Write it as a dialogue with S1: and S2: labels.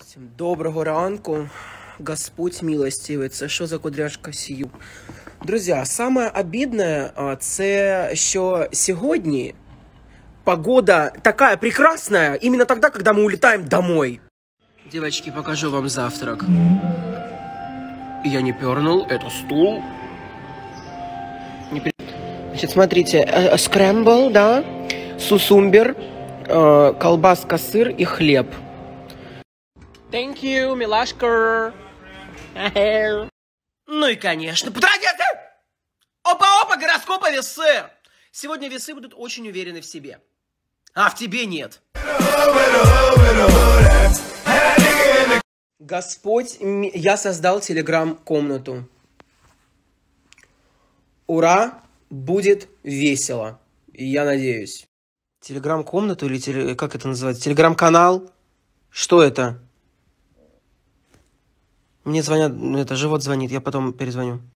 S1: Всім доброго ранку. Господь милостивый. Це що за кудряшка сію? Друзі, саме обідне, це що сьогодні погода такая прекрасная именно тогда, когда мы улетаем домой. Девочки, покажу вам завтрак. Я не пернул, это стул. Значит, смотрите, скрэмбл, да, сусумбер, колбаска, сыр и хлеб. Thank you, милашка. Ну и, конечно, опа-опа, гороскопа, весы. Сегодня весы будут очень уверены в себе. А в тебе нет. Господь, я создал телеграм-комнату. Ура, будет весело. Я надеюсь. Телеграм-комнату или как это называется? Телеграм-канал? Что это? Мне звонят, это живот звонит, я потом перезвоню.